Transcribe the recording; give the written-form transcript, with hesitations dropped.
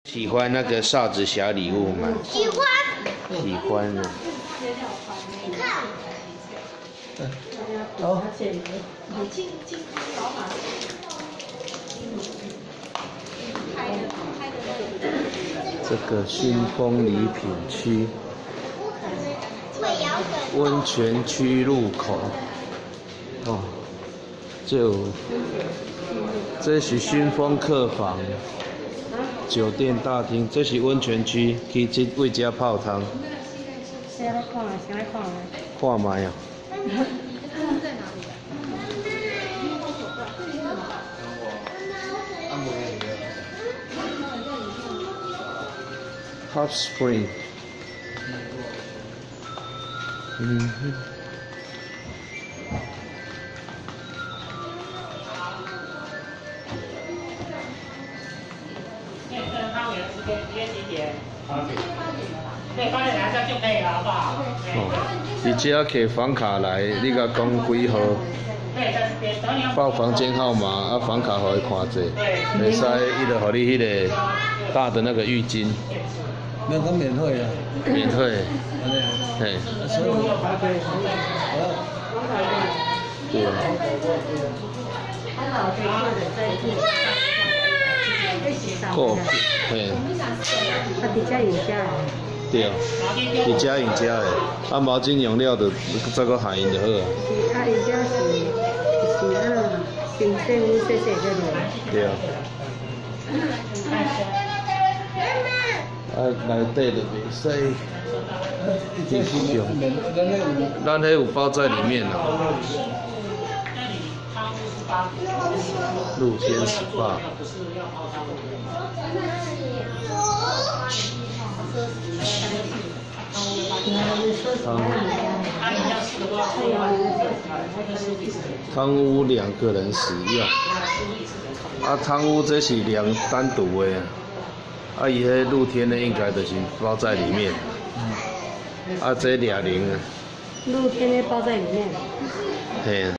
喜欢那个哨子小礼物吗？ 喜欢。 喜欢啊。 看。 好。 这个新丰礼品区温泉区入口，哦，这是新丰客房酒店大厅，这是温泉区，去这为家泡汤。 谁来看啊？谁来看啊？ 看麦啊！ 在哪里 ？Hot Spring。 对，8点来这就可以了，好不好？ 哦，你只要摕房卡来，你甲讲几号？报房间号码，啊，房卡互伊看者，袂使，伊就互你迄个大的那个浴巾。 没有，免费啊。 免费。嘿。 所以对啊。够，嘿。 啊，伫遮用遮的。 对，伫遮用遮的，啊毛巾用了就再搁下因就好啊。 是啊，因遮是安怎新鲜有细细个的。 对啊。啊，内底就袂使。继续用。咱迄有包在里面啦。露天 SPA。汤屋2个人使用，啊，汤屋这是单独的，啊，伊迄露天的应该就是包在里面，啊，这俩零啊， 露天的包在里面。 嘿。